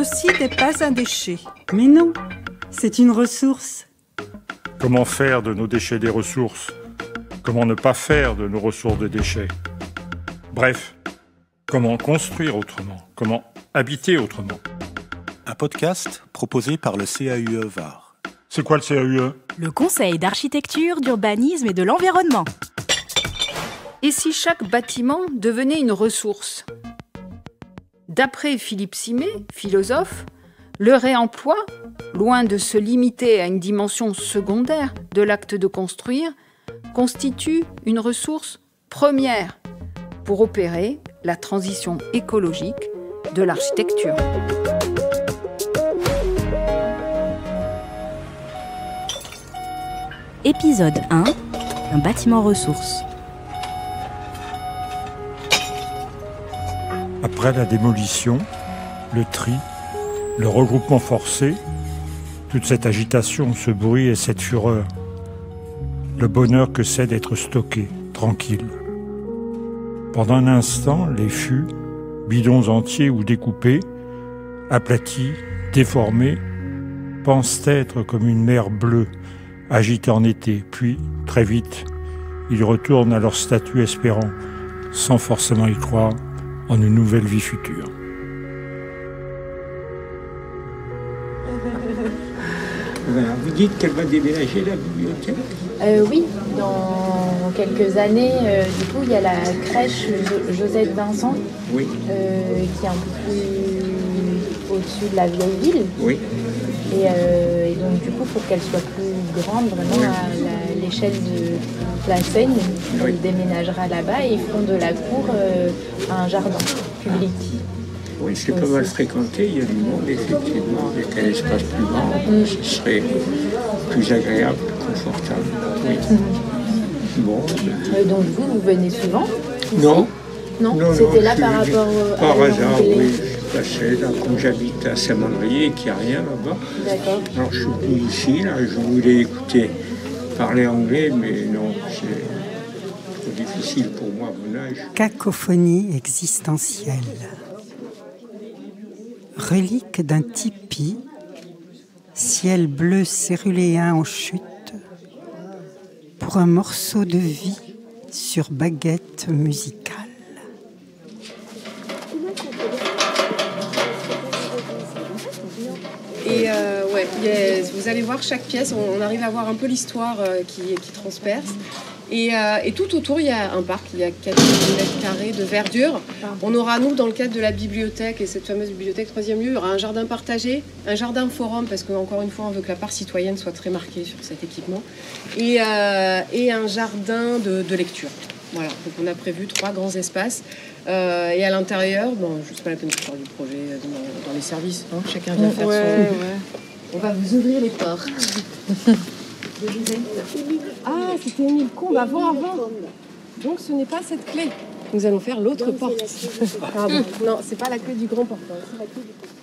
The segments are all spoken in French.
Ceci n'est pas un déchet. Mais non, c'est une ressource. Comment faire de nos déchets des ressources? Comment ne pas faire de nos ressources des déchets? Bref, comment construire autrement? Comment habiter autrement? Un podcast proposé par le CAUE Var. C'est quoi le CAUE? Le Conseil d'architecture, d'urbanisme et de l'environnement. Et si chaque bâtiment devenait une ressource? D'après Philippe Simet, philosophe, le réemploi, loin de se limiter à une dimension secondaire de l'acte de construire, constitue une ressource première pour opérer la transition écologique de l'architecture. Épisode 1, un bâtiment ressource. Après la démolition, le tri, le regroupement forcé, toute cette agitation, ce bruit et cette fureur, le bonheur que c'est d'être stocké, tranquille. Pendant un instant, les fûts, bidons entiers ou découpés, aplatis, déformés, pensent être comme une mer bleue, agitée en été, puis, très vite, ils retournent à leur statut espérant, sans forcément y croire, en une nouvelle vie future. Vous dites qu'elle va déménager la bibliothèque? Oui, dans quelques années, du coup, il y a la crèche Josette Vincent, Oui. qui est un peu plus au-dessus de la vieille ville. Oui. Et donc, du coup, pour qu'elle soit plus grande, vraiment à l'échelle de la Seine, elle déménagera là-bas et ils feront de la cour un jardin public. Oui, c'est pas mal fréquenté, il y a du monde, effectivement, avec un espace plus grand, ce serait plus agréable, plus confortable. Oui. Bon. Donc vous venez souvent? Non. Non, c'était là par rapport par à hasard, l'anglais. oui, je passais, là, comme j'habite à Saint-Mandrier et qu'il n'y a rien là-bas. D'accord. Alors je suis venu ici, là, je voulais écouter parler anglais, mais non, c'est trop difficile pour moi à mon âge. Cacophonie existentielle. Relique d'un tipi, ciel bleu céruléen en chute, pour un morceau de vie sur baguette musicale. Et vous allez voir chaque pièce, on arrive à voir un peu l'histoire qui transperce. Et tout autour, il y a un parc, il y a 4 mètres carrés de verdure. On aura, nous, dans le cadre de la bibliothèque, et cette fameuse bibliothèque 3e lieu, il y aura un jardin partagé, un jardin forum, parce qu'encore une fois, on veut que la part citoyenne soit très marquée sur cet équipement, et un jardin de lecture. Voilà, donc on a prévu 3 grands espaces. Et à l'intérieur, je ne sais pas la peine de faire du projet dans les services, hein, chacun vient faire son... Ouais. On va vous ouvrir les portes. Ah, c'était Émile Combes avant. Donc ce n'est pas cette clé. Nous allons faire l'autre porte. Pardon. Non, c'est pas la clé du grand portail, c'est la clé du petit.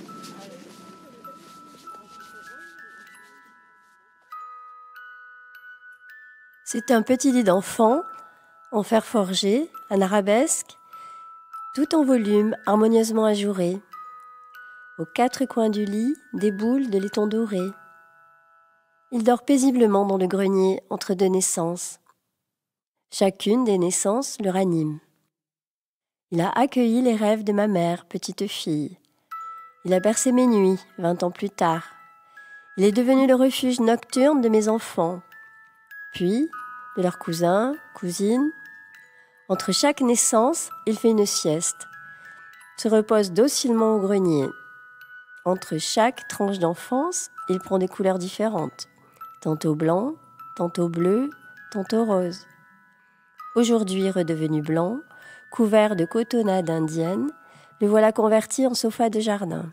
C'est un petit lit d'enfant, en fer forgé, en arabesque, tout en volume, harmonieusement ajouré. Aux 4 coins du lit, des boules de laiton doré. Il dort paisiblement dans le grenier entre 2 naissances. Chacune des naissances le ranime. Il a accueilli les rêves de ma mère, petite fille. Il a bercé mes nuits, 20 ans plus tard. Il est devenu le refuge nocturne de mes enfants, puis de leurs cousins, cousines. Entre chaque naissance, il fait une sieste, se repose docilement au grenier. Entre chaque tranche d'enfance, il prend des couleurs différentes. Tantôt blanc, tantôt bleu, tantôt rose. Aujourd'hui redevenu blanc, couvert de cotonnade indienne, le voilà converti en sofa de jardin.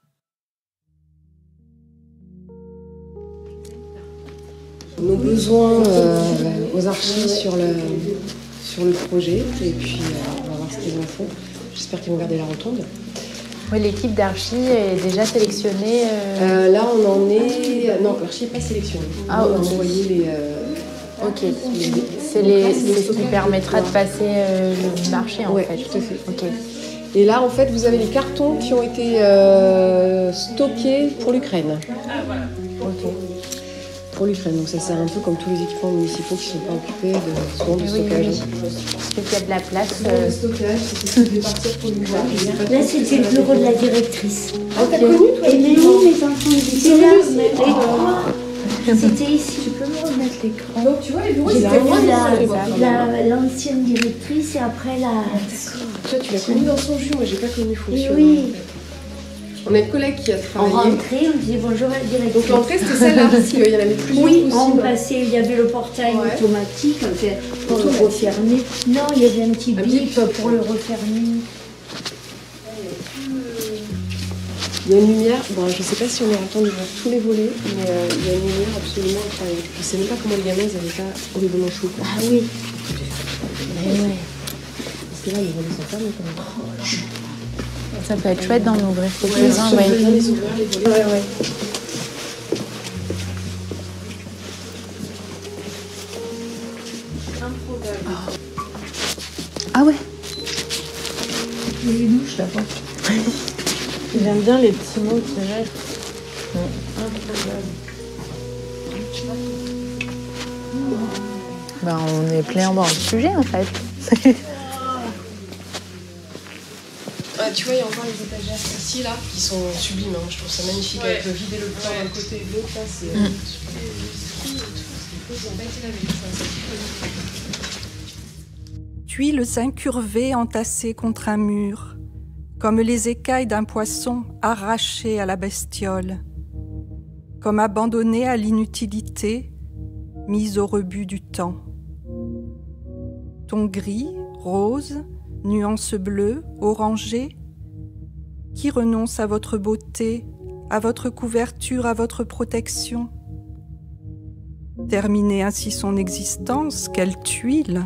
Nos besoins aux archives sur le projet, et puis on va voir ce qu'ils en font. J'espère qu'ils vont garder la rotonde. Oui, l'équipe d'archi est déjà sélectionnée. Là, on en est... Non, l'archi n'est pas sélectionné. Ah, on a envoyé les... Ok, c'est ce qui permettra de passer le marché en ouais, fait. tout à fait. Ok. Et là, en fait, vous avez les cartons qui ont été stockés pour l'Ukraine. Ok. Pour l'Ukraine, donc ça sert un peu comme tous les équipements municipaux qui ne sont pas occupés souvent de stockage. Parce qu'il y a de la place. Le stockage, c'est ce qui devait partir pour l'Ukraine. Là, c'était le bureau de la directrice. Ah, t'as connu, toi? Et mais oui, mes enfants, ils étaient là. Les trois. C'était ici. Tu peux me remettre l'écran? Donc, tu vois, les bureaux, J'ai c'était moi. l'ancienne directrice et après la... Toi, tu l'as connue dans son jus, moi, j'ai pas connu fonction. Oui. On a une collègue qui a travaillé. On rentrait, on disait bonjour à la directrice. Donc l'entrée, c'était celle-là, parce qu'il y en avait plusieurs. Oui, possibles. on passait, il y avait le portail automatique pour le refermer. Non, il y avait un petit bip pour le refermer. Il y a une lumière, bon, je sais pas si on aura le temps de voir tous les volets, mais il y a une lumière absolument incroyable. Je sais même pas comment les gamins ils avaient pas horriblement chaud. Ah oui. Mais ouais. Parce que là, les volets sont fermés quand même. Ça peut être chouette d'en ouvrir quelques-uns. Ouais, bien les ouvrir, les volets. Ouais. Ah ouais. Il y a les douches là-bas. J'aime bien les petits mots qui restent. Ben, on est plein dans le sujet en fait. Tu vois, il y a encore les étagères ici, là, qui sont sublimes. Hein. Je trouve ça magnifique avec le vide et le plein d'un côté et de l'autre. Là, c'est. Tuiles incurvées entassées contre un mur, comme les écailles d'un poisson arraché à la bestiole, comme abandonné à l'inutilité, mis au rebut du temps. Ton gris, rose, nuances bleues, orangées, qui renonce à votre beauté, à votre couverture, à votre protection. Terminer ainsi son existence, quelle tuile!